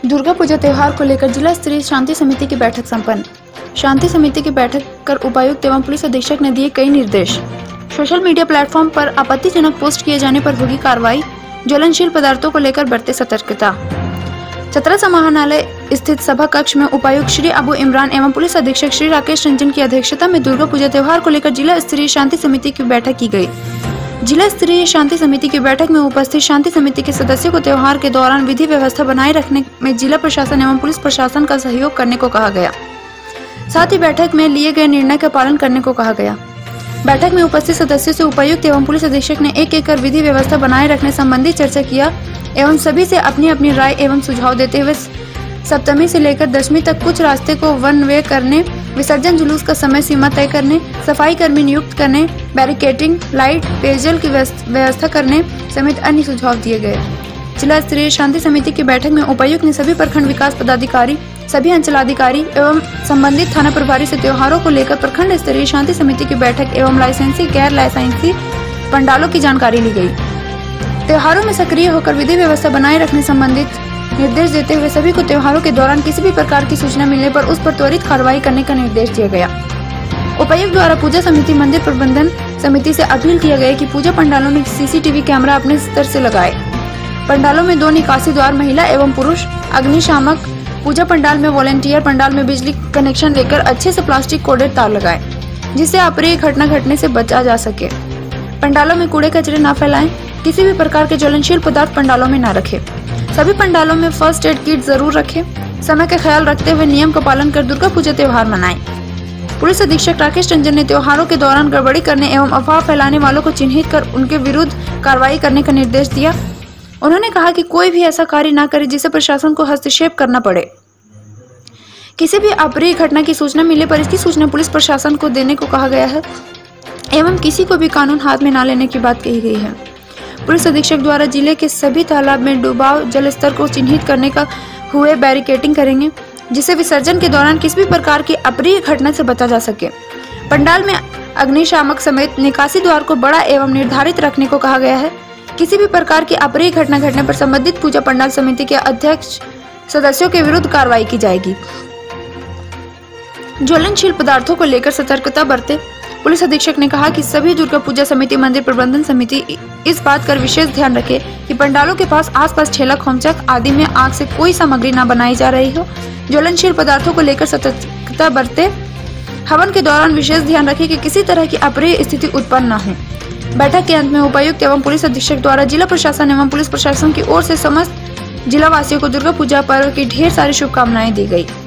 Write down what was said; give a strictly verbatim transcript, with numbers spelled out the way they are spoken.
दुर्गा पूजा त्योहार को लेकर जिला स्तरीय शांति समिति की बैठक संपन्न। शांति समिति की बैठक कर उपायुक्त एवं पुलिस अधीक्षक ने दिए कई निर्देश। सोशल मीडिया प्लेटफॉर्म पर आपत्तिजनक पोस्ट किए जाने पर होगी कार्रवाई। ज्वलनशील पदार्थों को लेकर बरते सतर्कता। चतरा समाहरणालय स्थित सभा कक्ष में उपायुक्त श्री अबू इमरान एवं पुलिस अधीक्षक श्री राकेश रंजन की अध्यक्षता में दुर्गा पूजा त्योहार को लेकर जिला स्तरीय शांति समिति की बैठक की गई। जिला स्तरीय शांति समिति की बैठक में उपस्थित शांति समिति के सदस्यों को त्योहार के दौरान विधि व्यवस्था बनाए रखने में जिला प्रशासन एवं पुलिस प्रशासन का सहयोग करने को कहा गया। साथ ही बैठक में लिए गए निर्णय का पालन करने को कहा गया। बैठक में उपस्थित सदस्यों से उपायुक्त एवं पुलिस अधीक्षक ने एक एक कर विधि व्यवस्था बनाए रखने संबंधी चर्चा किया एवं सभी से अपनी अपनी राय एवं सुझाव देते हुए सप्तमी से लेकर दशमी तक कुछ रास्ते को वन वे करने, विसर्जन जुलूस का समय सीमा तय करने, सफाई कर्मी नियुक्त करने, बैरिकेडिंग, लाइट, पेयजल की व्यवस्था करने समेत अन्य सुझाव दिए गए। जिला स्तरीय शांति समिति की बैठक में उपायुक्त ने सभी प्रखंड विकास पदाधिकारी, सभी अंचलाधिकारी एवं संबंधित थाना प्रभारी से त्योहारों को लेकर प्रखंड स्तरीय शांति समिति की बैठक एवं लाइसेंसी गैर लाइसेंसी पंडालों की जानकारी ली गई। त्योहारों में सक्रिय होकर विधि व्यवस्था बनाए रखने संबंधित निर्देश देते हुए सभी को त्योहारों के दौरान किसी भी प्रकार की सूचना मिलने पर उस पर त्वरित कार्रवाई करने का निर्देश दिया गया। उपायुक्त द्वारा पूजा समिति, मंदिर प्रबंधन समिति से अपील किया गया कि पूजा पंडालों में सीसीटीवी कैमरा अपने स्तर से लगाए। पंडालों में दो निकासी द्वार महिला एवं पुरुष, अग्निशामक, पूजा पंडाल में वॉलेंटियर, पंडाल में बिजली कनेक्शन लेकर अच्छे से प्लास्टिक कोडेड तार लगाए, जिससे अप्रिय घटना घटने से बचा जा सके। पंडालों में कूड़े कचरे न फैलाएं, किसी भी प्रकार के ज्वलनशील पदार्थ पंडालों में न रखें। सभी पंडालों में फर्स्ट एड किट जरूर रखें। समय का ख्याल रखते हुए नियम का पालन कर दुर्गा पूजा त्योहार मनाएं। पुलिस अधीक्षक राकेश रंजन ने त्योहारों के दौरान गड़बड़ी करने एवं अफवाह फैलाने वालों को चिन्हित कर उनके विरुद्ध कार्रवाई करने का निर्देश दिया। उन्होंने कहा कि कोई भी ऐसा कार्य न करे जिसे प्रशासन को हस्तक्षेप करना पड़े। किसी भी अप्रिय घटना की सूचना मिलने पर इसकी सूचना पुलिस प्रशासन को देने को कहा गया है एवं किसी को भी कानून हाथ में न लेने की बात कही गई है। पुलिस अधीक्षक द्वारा जिले के सभी तालाब में डूबाव जल स्तर को चिन्हित करने का हुए बैरिकेडिंग करेंगे, जिससे विसर्जन के दौरान किसी भी प्रकार की अप्रिय घटना से बचा जा सके। पंडाल में अग्निशामक समेत निकासी द्वार को बड़ा एवं निर्धारित रखने को कहा गया है। किसी भी प्रकार की अप्रिय घटना घटने पर संबंधित पूजा पंडाल समिति के अध्यक्ष सदस्यों के विरुद्ध कार्रवाई की जाएगी। ज्वलनशील पदार्थों को लेकर सतर्कता बरते। पुलिस अधीक्षक ने कहा कि सभी दुर्गा पूजा समिति, मंदिर प्रबंधन समिति इस बात का विशेष ध्यान रखे कि पंडालों के पास आसपास ठेला, खोमचक आदि में आग से कोई सामग्री न बनाई जा रही हो। ज्वलनशील पदार्थों को लेकर सतर्कता बरते। हवन के दौरान विशेष ध्यान रखे कि किसी तरह की अप्रिय स्थिति उत्पन्न न हो। बैठक के अंत में उपायुक्त एवं पुलिस अधीक्षक द्वारा जिला प्रशासन एवं पुलिस प्रशासन की ओर से समस्त जिला वासियों को दुर्गा पूजा पर्व की ढेर सारी शुभकामनाएं दी गई।